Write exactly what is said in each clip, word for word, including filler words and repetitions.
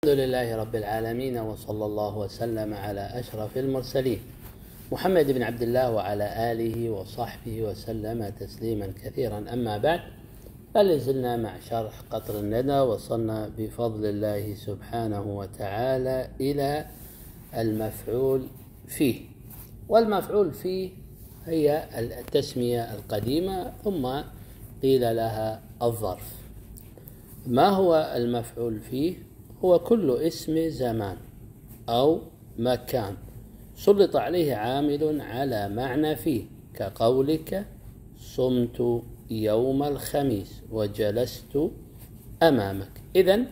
الحمد لله رب العالمين، وصلى الله وسلم على أشرف المرسلين محمد بن عبد الله وعلى آله وصحبه وسلم تسليما كثيرا. أما بعد، فلازلنا مع شرح قطر الندى. وصلنا بفضل الله سبحانه وتعالى إلى المفعول فيه. والمفعول فيه هي التسمية القديمة ثم قيل لها الظرف. ما هو المفعول فيه؟ هو كل اسم زمان أو مكان سلط عليه عامل على معنى فيه، كقولك صمت يوم الخميس وجلست أمامك. إذن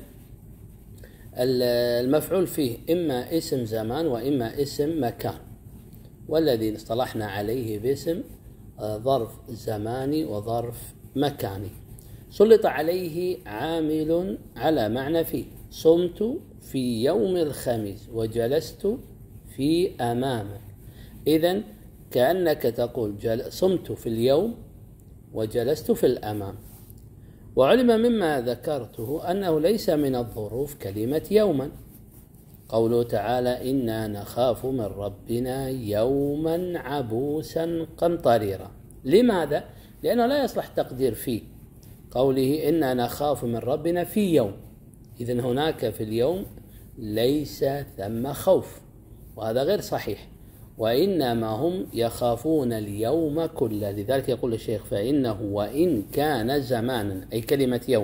المفعول فيه إما اسم زمان وإما اسم مكان، والذي اصطلحنا عليه باسم ظرف زماني وظرف مكاني. سلط عليه عامل على معنى فيه، صمت في يوم الخميس وجلست في أمامك. إذن كأنك تقول صمت في اليوم وجلست في الأمام. وعلم مما ذكرته أنه ليس من الظروف كلمة يوما. قوله تعالى إنا نخاف من ربنا يوما عبوسا قمطريرا. لماذا؟ لأنه لا يصلح تقدير فيه. قوله إنا نخاف من ربنا في يوم، إذن هناك في اليوم ليس ثم خوف، وهذا غير صحيح، وإنما هم يخافون اليوم كله. لذلك يقول الشيخ فإنه وإن كان زمانا، أي كلمة يوم،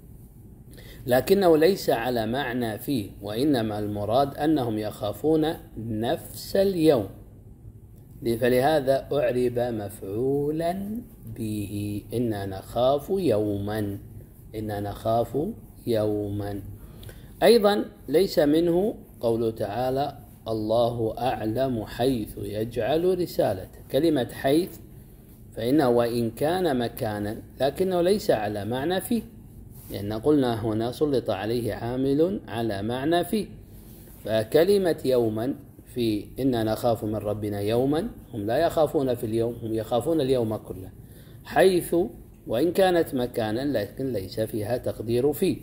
لكنه ليس على معنى فيه، وإنما المراد أنهم يخافون نفس اليوم، فلهذا أعرب مفعولا به. إنا نخاف يوما، إنا نخاف يوما. أيضا ليس منه قوله تعالى الله أعلم حيث يجعل رسالته. كلمة حيث فإنه وإن كان مكانا لكنه ليس على معنى فيه، لأن قلنا هنا سلط عليه عامل على معنى فيه. فكلمة يوما في إنا نخاف من ربنا يوما، هم لا يخافون في اليوم، هم يخافون اليوم كله. حيث وإن كانت مكانا لكن ليس فيها تقدير فيه،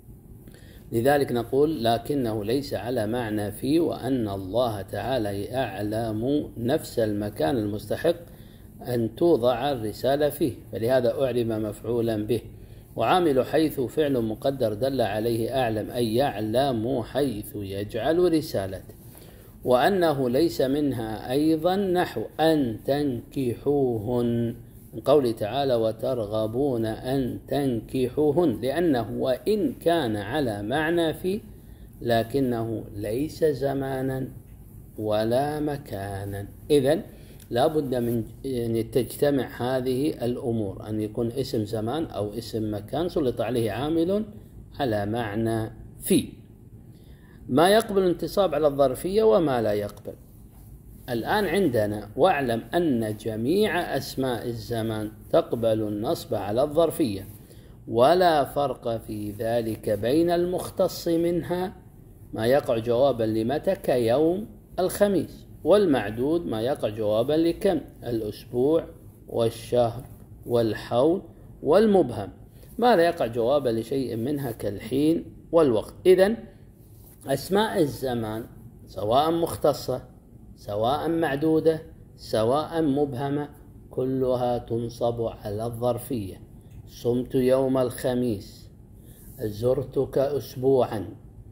لذلك نقول لكنه ليس على معنى فيه، وأن الله تعالى يعلم نفس المكان المستحق أن توضع الرسالة فيه، فلهذا أعرب مفعولا به. وعامل حيث فعل مقدر دل عليه أعلم، أي يعلم حيث يجعل رسالته. وأنه ليس منها أيضا نحو أن تنكحوهن، من قوله تعالى وترغبون أن تنكحوهن، لأنه وإن كان على معنى فيه لكنه ليس زمانا ولا مكانا. إذن لا بد من أن تجتمع هذه الأمور، أن يكون اسم زمان أو اسم مكان سلط عليه عامل على معنى فيه. ما يقبل الانتصاب على الظرفية وما لا يقبل. الآن عندنا واعلم أن جميع أسماء الزمان تقبل النصب على الظرفية، ولا فرق في ذلك بين المختص منها ما يقع جوابا لمتى كيوم الخميس، والمعدود ما يقع جوابا لكم الأسبوع والشهر والحول، والمبهم ما لا يقع جوابا لشيء منها كالحين والوقت. إذن أسماء الزمان سواء مختصة سواء معدودة سواء مبهمة كلها تنصب على الظرفية. صمت يوم الخميس، زرتك أسبوعا،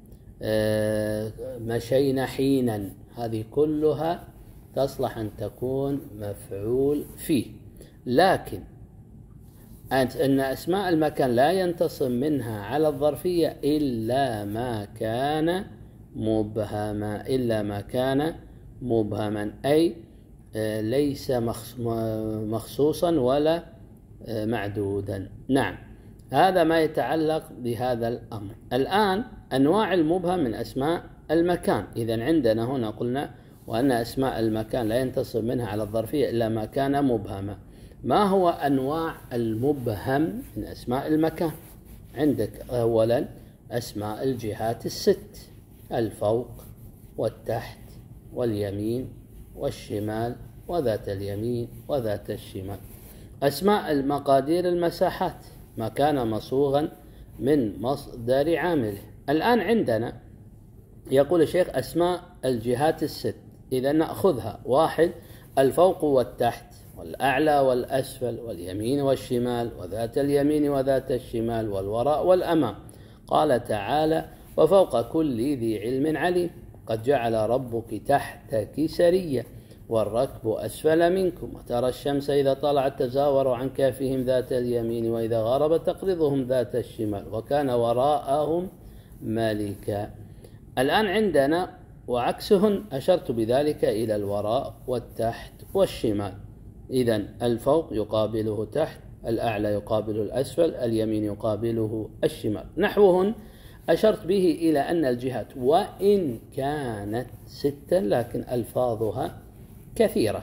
مشينا حينا، هذه كلها تصلح أن تكون مفعول فيه. لكن أن أسماء المكان لا ينتصب منها على الظرفية إلا ما كان مبهما، إلا ما كان مبهما، أي ليس مخصوصا ولا معدودا. نعم، هذا ما يتعلق بهذا الأمر. الآن أنواع المبهم من أسماء المكان. إذن عندنا هنا قلنا وأن أسماء المكان لا ينتصب منها على الظرفية إلا ما كان مبهما. ما هو أنواع المبهم من أسماء المكان؟ عندك أولا أسماء الجهات الست، الفوق والتحت واليمين والشمال وذات اليمين وذات الشمال. أسماء المقادير المساحات، ما كان مصوغا من مصدر عامله. الآن عندنا يقول الشيخ: أسماء الجهات الست، إذا نأخذها: واحد، الفوق والتحت، والأعلى والأسفل، واليمين والشمال، وذات اليمين وذات الشمال، والوراء والأمام. قال تعالى: وفوق كل ذي علم عليم. قد جعل ربك تحتك سريا والركب أسفل منكم وترى الشمس إذا طلعت تزاور عن كافهم ذات اليمين وإذا غربت تقرضهم ذات الشمال وكان وراءهم ملكا. الآن عندنا وعكسهن أشرت بذلك إلى الوراء والتحت والشمال. إذن الفوق يقابله تحت، الأعلى يقابل الأسفل، اليمين يقابله الشمال. نحوهن أشرت به إلى أن الجهات وإن كانت ستا لكن ألفاظها كثيرة.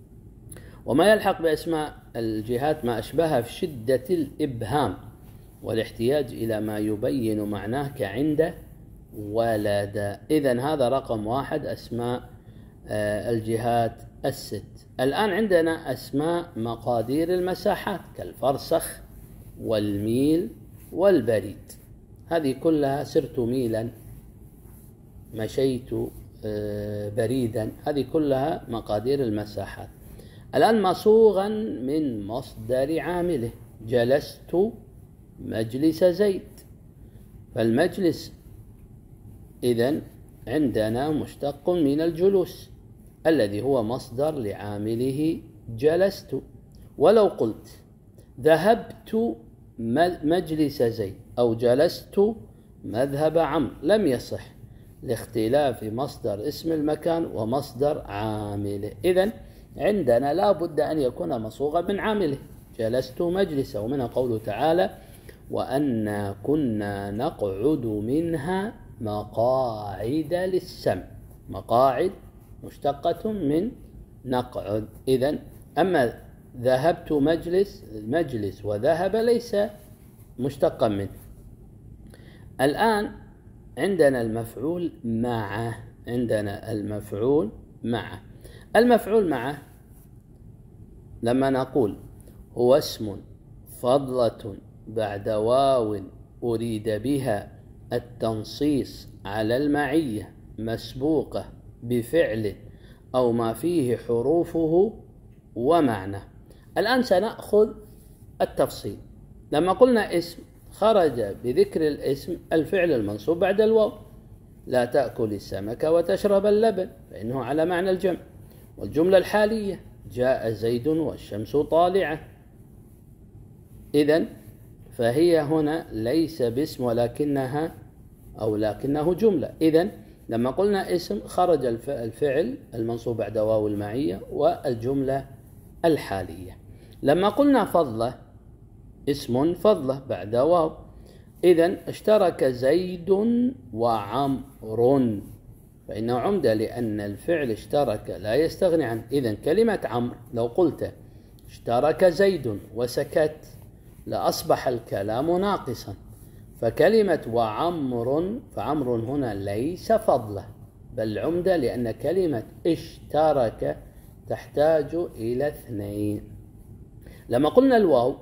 وما يلحق بأسماء الجهات ما أشبهها في شدة الإبهام والاحتياج إلى ما يبين معناه كعند ولد. إذن هذا رقم واحد، أسماء الجهات الست. الآن عندنا أسماء مقادير المساحات كالفرسخ والميل والبريد. هذه كلها: سرت ميلا، مشيت بريدا، هذه كلها مقادير المساحات. الآن مصوغا من مصدر عامله: جلست مجلس زيد. فالمجلس إذن عندنا مشتق من الجلوس الذي هو مصدر لعامله جلست. ولو قلت ذهبت مجلس زيد أو جلست مذهب عمرو لم يصح، لاختلاف مصدر اسم المكان ومصدر عامله. إذن عندنا لا بد أن يكون مصوغا من عامله: جلست مجلس. ومنها قوله تعالى: وأنا كنا نقعد منها مقاعد للسمع. مقاعد مشتقة من نقعد. إذن أما ذهبت مجلس، مجلس وذهب ليس مشتقا منه. الآن عندنا المفعول معه، عندنا المفعول معه. المفعول معه لما نقول هو اسم فضلة بعد واو أريد بها التنصيص على المعية مسبوقة بفعل أو ما فيه حروفه ومعنى. الآن سنأخذ التفصيل. لما قلنا اسم خرج بذكر الاسم الفعل المنصوب بعد الواو: لا تأكل السمك وتشرب اللبن، فإنه على معنى الجمع. والجملة الحالية: جاء زيد والشمس طالعة. إذن فهي هنا ليس باسم ولكنها أو لكنه جملة. إذن لما قلنا اسم خرج الفعل المنصوب بعد واو المعية والجملة الحالية. لما قلنا فضلة، اسم فضلة بعد واو، إذن اشترك زيد وعمر، فإنه عمدة لأن الفعل اشترك لا يستغني عنه. إذن كلمة عمرو لو قلت اشترك زيد وسكت لأصبح الكلام ناقصا. فكلمة وعمر، فعمر هنا ليس فضلة بل عمدة، لأن كلمة اشترك تحتاج إلى اثنين. لما قلنا الواو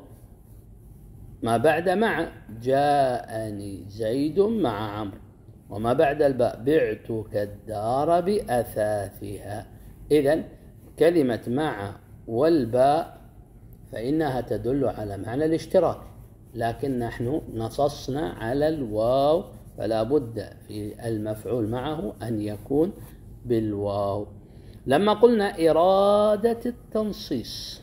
ما بعد مع: جاءني زيد مع عمرو. وما بعد الباء: بعتك الدار بأثاثها. إذن كلمة مع والباء فإنها تدل على معنى الاشتراك، لكن نحن نصصنا على الواو، فلا بد في المفعول معه أن يكون بالواو. لما قلنا إرادة التنصيص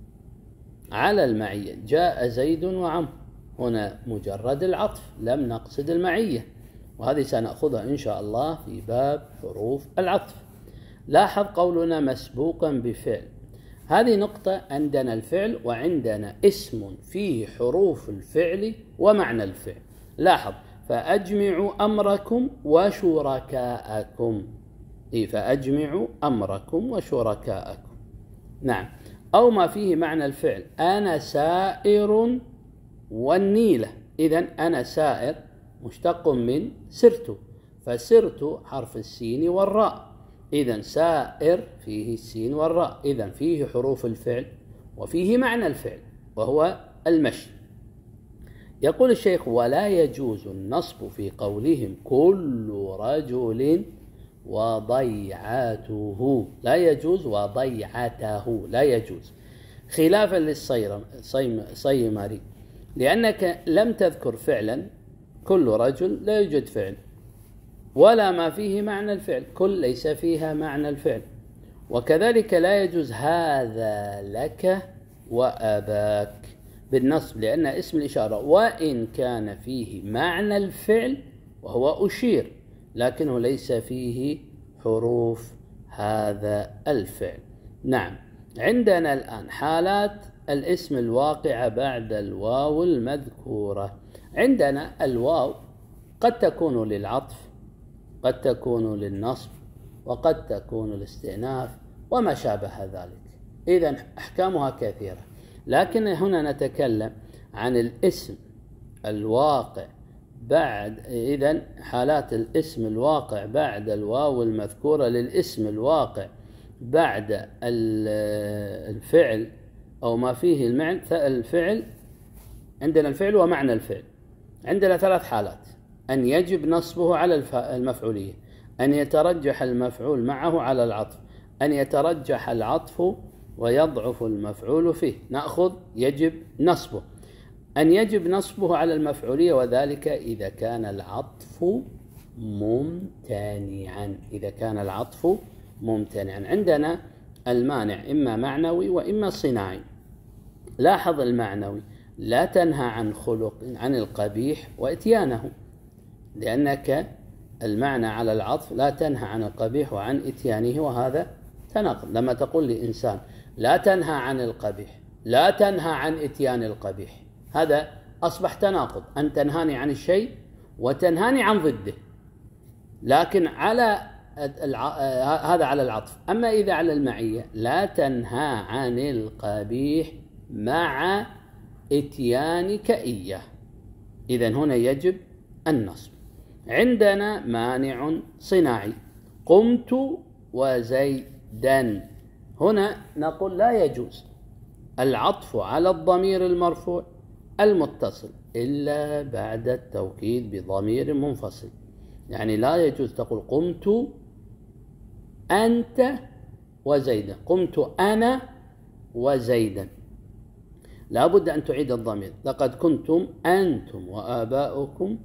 على المعية: جاء زيد وعمرو، هنا مجرد العطف لم نقصد المعية، وهذه سنأخذها إن شاء الله في باب حروف العطف. لاحظ قولنا مسبوقا بفعل، هذه نقطة. عندنا الفعل وعندنا اسم فيه حروف الفعل ومعنى الفعل. لاحظ: فأجمعوا أمركم وشركاءكم. إيه، فأجمعوا أمركم وشركاءكم. نعم. أو ما فيه معنى الفعل: أنا سائر والنيلة. إذن أنا سائر مشتق من سرت، فسرت حرف السين والراء. إذن سائر فيه السين والراء، إذن فيه حروف الفعل وفيه معنى الفعل وهو المشي. يقول الشيخ: ولا يجوز النصب في قولهم كل رجل وضيعته، لا يجوز وضيعته، لا يجوز، خلافا للصيمري، لأنك لم تذكر فعلا كل رجل، لا يوجد فعل ولا ما فيه معنى الفعل، كل ليس فيها معنى الفعل. وكذلك لا يجوز هذا لك وأباك بالنصب، لأن اسم الإشارة وإن كان فيه معنى الفعل وهو أشير، لكنه ليس فيه حروف هذا الفعل. نعم، عندنا الآن حالات الاسم الواقع بعد الواو المذكورة. عندنا الواو قد تكون للعطف، قد تكون للنصب، وقد تكون للاستئناف وما شابه ذلك، إذن أحكامها كثيرة، لكن هنا نتكلم عن الاسم الواقع بعد، إذن حالات الاسم الواقع بعد الواو المذكورة للاسم الواقع بعد الفعل أو ما فيه المعنى الفعل. عندنا الفعل ومعنى الفعل، عندنا ثلاث حالات: أن يجب نصبه على المفعولية، أن يترجح المفعول معه على العطف، أن يترجح العطف ويضعف المفعول فيه. نأخذ يجب نصبه. أن يجب نصبه على المفعولية، وذلك إذا كان العطف ممتنعا، إذا كان العطف ممتنعا. عندنا المانع إما معنوي وإما صناعي. لاحظ المعنوي: لا تنهى عن خلق عن القبيح وإتيانه، لأنك المعنى على العطف لا تنهى عن القبيح وعن إتيانه، وهذا تناقض. لما تقول لإنسان لا تنهى عن القبيح، لا تنهى عن إتيان القبيح، هذا أصبح تناقض، أن تنهاني عن الشيء وتنهاني عن ضده، لكن على هذا على العطف. أما إذا على المعية: لا تنهى عن القبيح مع إتيانك إياه، إذن هنا يجب النصب. عندنا مانع صناعي: قمت وزيدا، هنا نقول لا يجوز العطف على الضمير المرفوع المتصل إلا بعد التوكيد بضمير منفصل، يعني لا يجوز تقول قمت أنت وزيدا، قمت أنا وزيدا، لا بد أن تعيد الضمير: لقد كنتم أنتم وآباؤكم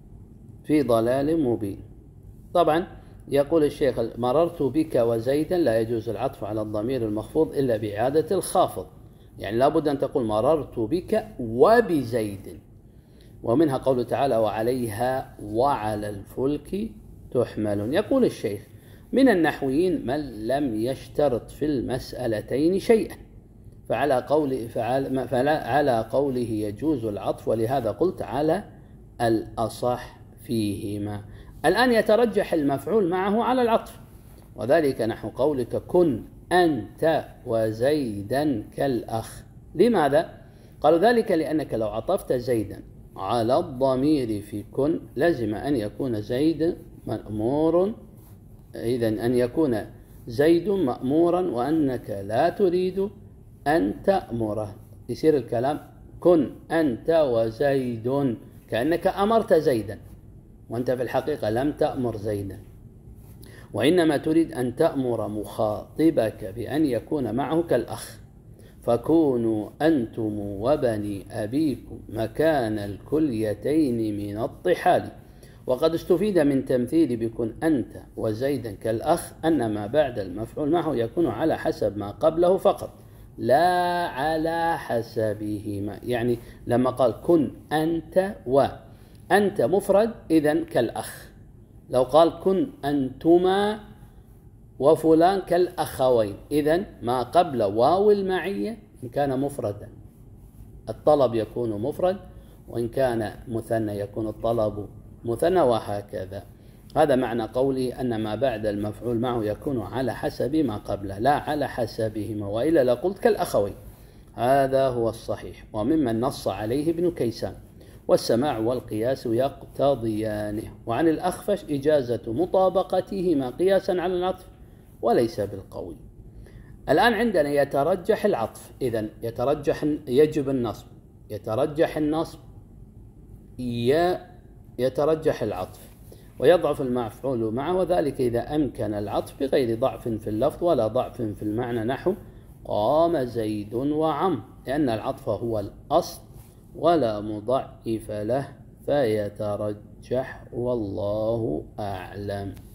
في ضلال مبين. طبعا يقول الشيخ: مررت بك وزيدا، لا يجوز العطف على الضمير المخفوض إلا بإعادة الخافض، يعني لا بد أن تقول مررت بك وبزيد. ومنها قوله تعالى: وعليها وعلى الفلك تحملون. يقول الشيخ: من النحويين من لم يشترط في المسألتين شيئا، فعلى قوله فعلى قوله يجوز العطف، ولهذا قلت على الأصح فيهما. الآن يترجح المفعول معه على العطف، وذلك نحو قولك كن أنت وزيدا كالأخ. لماذا؟ قالوا ذلك لأنك لو عطفت زيدا على الضمير في كن لازم أن يكون زيد مأمور، إذن أن يكون زيد مأمورا وأنك لا تريد أن تأمره، يصير الكلام كن أنت وزيد، كأنك أمرت زيدا وأنت في الحقيقة لم تأمر زيدا، وإنما تريد أن تأمر مخاطبك بأن يكون معه كالأخ. فكونوا أنتم وبني أبيكم مكان الكليتين من الطحال. وقد استفيد من تمثيل بكن أنت وزيدا كالأخ أن ما بعد المفعول معه يكون على حسب ما قبله فقط، لا على حسبهما. يعني لما قال كن أنت وأنت مفرد، إذن كالأخ. لو قال كن أنتما وفلان كالأخوين، إذن ما قبل واو المعية إن كان مفردا الطلب يكون مفرد، وإن كان مثنى يكون الطلب مثنى، وهكذا. هذا معنى قوله أن ما بعد المفعول معه يكون على حسب ما قبله لا على حسبهما، وإلا لقلت كالأخوين. هذا هو الصحيح، وممن نص عليه ابن كيسان، والسماع والقياس يقتضيانه. وعن الأخفش إجازة مطابقتهما قياسا على العطف وليس بالقوي. الآن عندنا يترجح العطف، إذن يترجح يجب النصب، يترجح النصب يترجح العطف ويضعف المفعول معه، وذلك إذا أمكن العطف بغير ضعف في اللفظ ولا ضعف في المعنى، نحو قام زيد وعم، لأن العطف هو الأصل ولا مضعف له فيترجح، والله أعلم.